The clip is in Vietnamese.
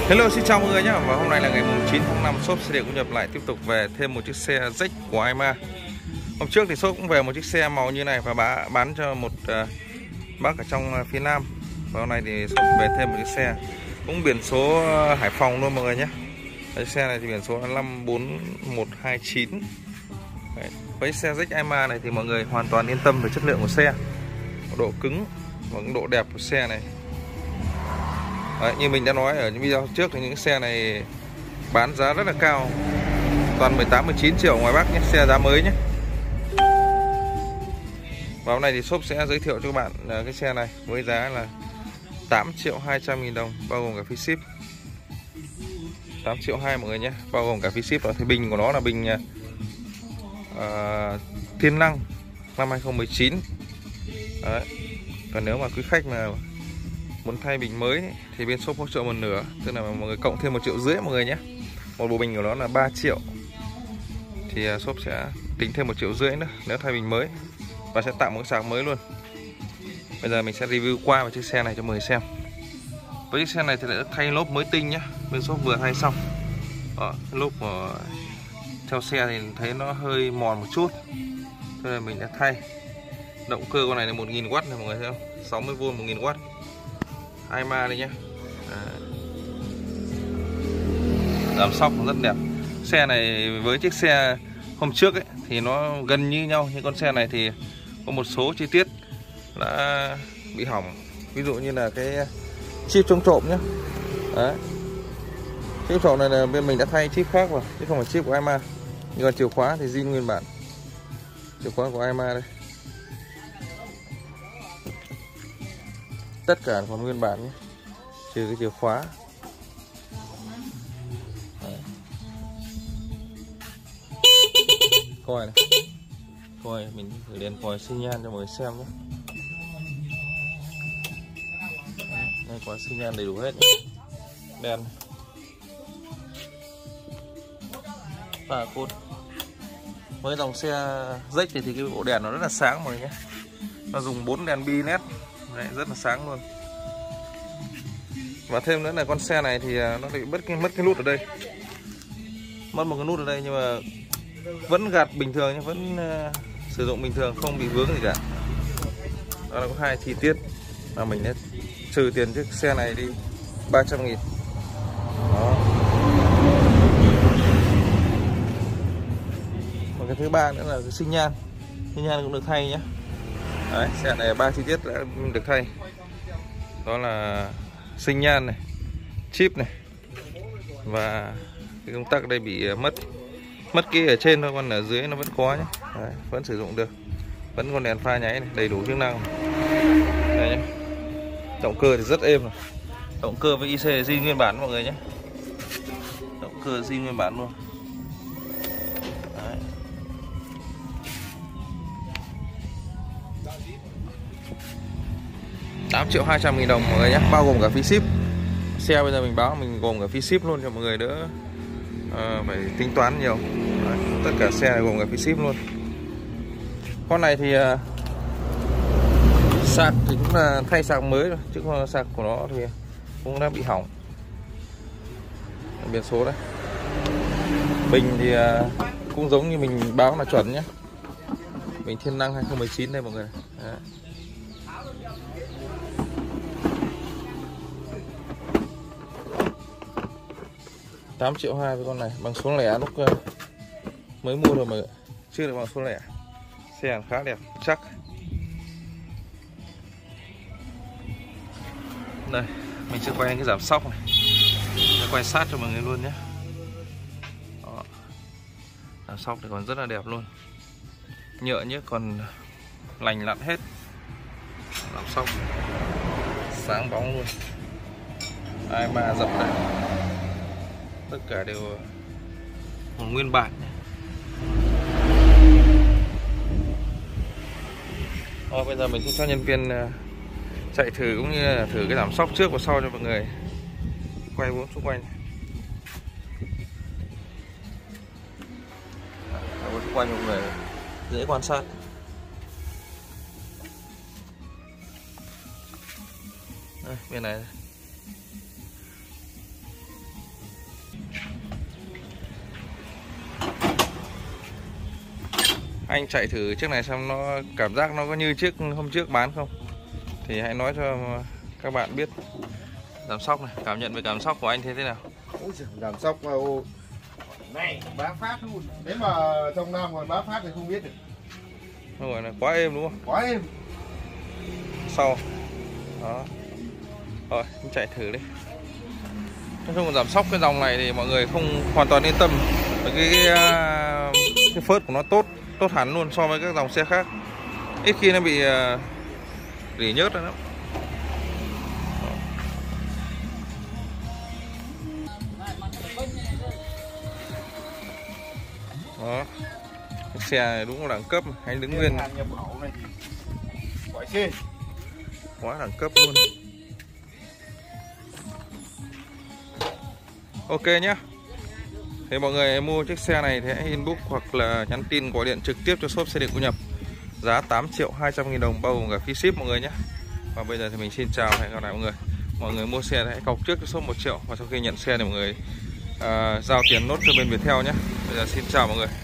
Hello, xin chào mọi người nhé. Và hôm nay là ngày 9 tháng 5, shop xe điện cũng nhập lại tiếp tục về thêm một chiếc xe rách của Aima. Hôm trước thì shop cũng về một chiếc xe màu như này và bán cho một bác ở trong phía Nam. Và hôm nay thì shop về thêm một chiếc xe cũng biển số Hải Phòng luôn mọi người nhé. Cái xe này thì biển số là 54129. Đấy. Với xe rách Aima này thì mọi người hoàn toàn yên tâm về chất lượng của xe, độ cứng và độ đẹp của xe này. Đấy, như mình đã nói ở những video trước thì những xe này bán giá rất là cao, toàn 18-19 triệu ngoài Bắc nhé, xe giá mới nhé. Và hôm nay thì shop sẽ giới thiệu cho các bạn cái xe này với giá là 8.200.000 đồng bao gồm cả phí ship. 8.2 triệu mọi người nhé, bao gồm cả phí ship. Đó thì bình của nó là bình Thiên Năng năm 2019. Đấy. Còn nếu mà quý khách mà muốn thay bình mới thì bên shop hỗ trợ một nửa, tức là mọi người cộng thêm 1,5 triệu mọi người nhé. Một bộ bình của nó là 3 triệu thì shop sẽ tính thêm 1,5 triệu nữa nếu thay bình mới, và sẽ tặng một cái sạc mới luôn. Bây giờ mình sẽ review qua về chiếc xe này cho mọi người xem. Với chiếc xe này thì đã thay lốp mới tinh nhé, bên shop vừa thay xong. Lốp của theo xe thì thấy nó hơi mòn một chút, cho nên mình đã thay. Động cơ con này là 1000W này mọi người thấy không, 60V 1000W Aima đây nhé. Giảm sóc rất đẹp. Xe này với chiếc xe hôm trước ấy thì nó gần như nhau, nhưng con xe này thì có một số chi tiết đã bị hỏng. Ví dụ như là cái chip chống trộm nhé. Đấy. Chip trộm này là bên mình đã thay chip khác vào, chứ không phải chip của Aima. Nhưng còn chìa khóa thì zin nguyên bản, chìa khóa của Aima đây. Tất cả còn nguyên bản nhé, trừ cái chìa khóa. Đấy. Coi này, coi mình thử đèn còi xi nhan cho mọi người xem nhé. Đây có xi nhan đầy đủ hết nhé. Đèn và cốt. Với dòng xe rách thì cái bộ đèn nó rất là sáng mọi người nhé. Nó dùng 4 đèn bi led. Đấy, rất là sáng luôn. Và thêm nữa là con xe này thì nó bị mất cái nút ở đây, mất một cái nút ở đây, nhưng mà vẫn gạt bình thường nhé, vẫn sử dụng bình thường, không bị vướng gì cả. Đó là có hai chi tiết mà mình đã trừ tiền chiếc xe này đi 300.000. Đó. Và cái thứ ba nữa là cái xi nhan cũng được thay nhé. Đấy, xe này 3 chi tiết đã được thay. Đó là xi nhan này, chip này, và cái công tắc đây bị mất cái ở trên thôi, còn ở dưới nó vẫn có nhé. Đấy, vẫn sử dụng được, vẫn còn đèn pha nháy này, đầy đủ chức năng. Đây nhé. Động cơ thì rất êm rồi. Động cơ với IC zin nguyên bản mọi người nhé. Động cơ zin nguyên bản luôn. Đấy. $8.200.000 đồng mọi người nhé, bao gồm cả phí ship. Xe bây giờ mình báo mình gồm cả phí ship luôn cho mọi người đỡ phải tính toán nhiều. Đấy, tất cả xe này gồm cả phí ship luôn. Con này thì sạc thì cũng là thay sạc mới rồi, chứ còn sạc của nó thì cũng đã bị hỏng. Biển số đây. Bình thì cũng giống như mình báo là chuẩn nhé. Bình Thiên Năng 2019 đây mọi người. Đấy. $8.2 triệu với con này, bằng số lẻ lúc mới mua rồi mà chưa được bằng số lẻ. Xe khá đẹp, chắc. Đây, mình sẽ quay cái giảm sóc này, sẽ quay sát cho mọi người luôn nhé. Đó. Giảm sóc thì còn rất là đẹp luôn, nhựa nhé, còn lành lặn hết. Giảm sóc sáng bóng luôn, Aima dập này, tất cả đều còn nguyên bản. Bây giờ mình sẽ cho nhân viên chạy thử cũng như là thử cái giảm sóc trước và sau cho mọi người quay bốn xung quanh. Xung quanh mọi người dễ quan sát. Đây, bên này anh chạy thử chiếc này xem nó cảm giác nó có như chiếc hôm trước bán không, thì hãy nói cho các bạn biết. Giảm sóc này, cảm nhận về cảm sóc của anh thế nào? Ôi giời, giảm sóc này bá phát luôn. Nếu mà trong Nam còn bá phát thì không biết được. Nó gọi là quá êm đúng không? Quá êm. Sau đó rồi anh chạy thử đi. Nói chung là giảm sóc cái dòng này thì mọi người không hoàn toàn yên tâm, bởi cái phớt của nó tốt hẳn luôn so với các dòng xe khác, ít khi nó bị rỉ nhớt nữa. Đó, cái xe này đúng là đẳng cấp, anh đứng nguyên quá đẳng cấp luôn. Ok nhá. Thì mọi người mua chiếc xe này thì hãy inbox hoặc là nhắn tin gọi điện trực tiếp cho shop xe điện Cô Nhập. Giá 8.200.000 đồng bao gồm cả phí ship mọi người nhé. Và bây giờ thì mình xin chào và hẹn gặp lại mọi người. Mọi người mua xe thì hãy cọc trước cho shop 1 triệu, và sau khi nhận xe thì mọi người giao tiền nốt cho bên Viettel nhé. Bây giờ xin chào mọi người.